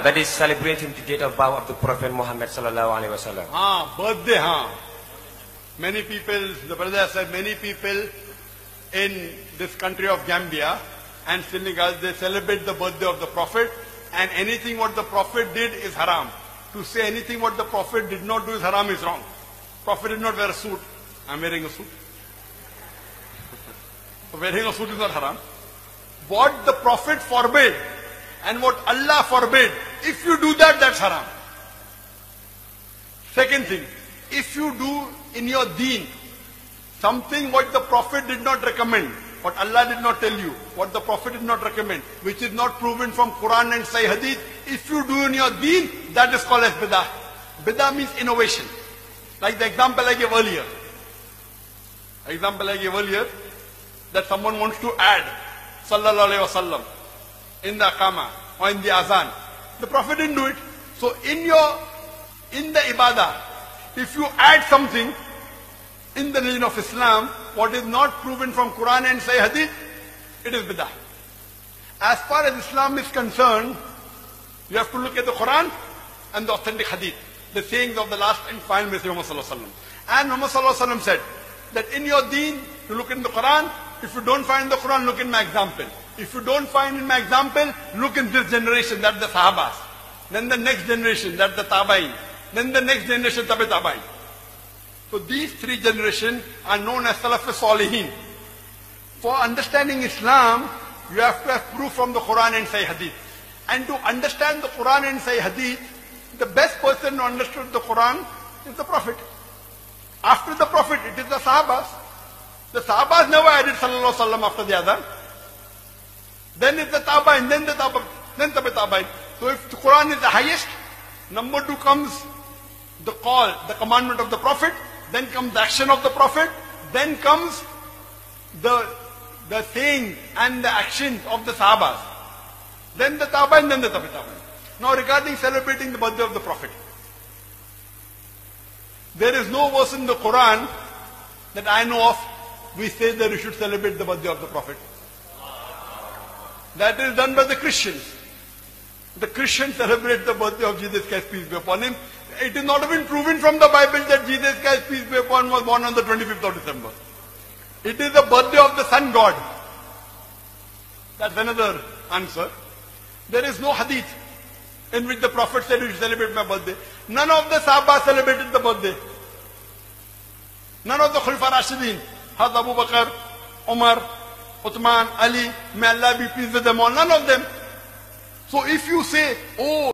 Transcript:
That is celebrating the date of birth of the Prophet Muhammad sallallahu alaihi wasallam. Birthday, Many people, the brother said, many people in this country of Gambia and Senegal, they celebrate the birthday of the Prophet, and anything what the Prophet did is haram. To say anything what the Prophet did not do is haram is wrong. Prophet did not wear a suit. I'm wearing a suit. Wearing a suit is not haram. What the Prophet forbade and what Allah forbade, if you do that, that's haram. Second thing, if you do in your deen something what the Prophet did not recommend, what Allah did not tell you, what the Prophet did not recommend, which is not proven from Quran and Sahih Hadith, if you do in your deen, that is called as bid'ah. Bid'ah means innovation. Like the example I gave earlier. That someone wants to add sallallahu alayhi wasallam in the Aqama or in the Azan. The Prophet didn't do it. So in the ibadah, if you add something in the religion of Islam, what is not proven from Quran and Sahih Hadith, it is bid'ah. As far as Islam is concerned, you have to look at the Quran and the authentic Hadith, the sayings of the last and final Messenger Muhammad sallallahu alaihi wasallam. And Muhammad sallallahu alaihi wasallam said that in your deen, you look in the Quran. If you don't find the Quran, look in my example. If you don't find in my example, look in this generation, that's the Sahabas. Then the next generation, that's the Tabain. Then the next generation, Tabi Tabain. So these three generations are known as Salaf Salihin. For understanding Islam, you have to have proof from the Quran and Sahih Hadith. And to understand the Quran and Sahih Hadith, the best person who understood the Quran is the Prophet. After the Prophet, it is the Sahabas. The Sahabas never added Sallallahu Alaihi Wasallam after the Adhan. Then it's the Tabain, then the Tabain, then Tabi Tabain. So if the Quran is the highest, number two comes the call, the commandment of the Prophet, then comes the action of the Prophet, then comes the saying and the actions of the Sahabas. Then the Tabain, then the Tabi Tabain. Now regarding celebrating the birthday of the Prophet, there is no verse in the Quran that I know of we say that we should celebrate the birthday of the Prophet. That is done by the Christians. The Christians celebrate the birthday of Jesus Christ, peace be upon him. It is not even proven from the Bible that Jesus Christ, peace be upon him, was born on the 25th of December. It is the birthday of the Sun God. That's another answer. There is no hadith in which the Prophet said, you should celebrate my birthday. None of the Sahaba celebrated the birthday. None of the Khulafa Rashidin, Hazrat Abu Bakr, Umar, Uthman, Ali, may Allah be pleased with them all, none of them. So if you say, oh,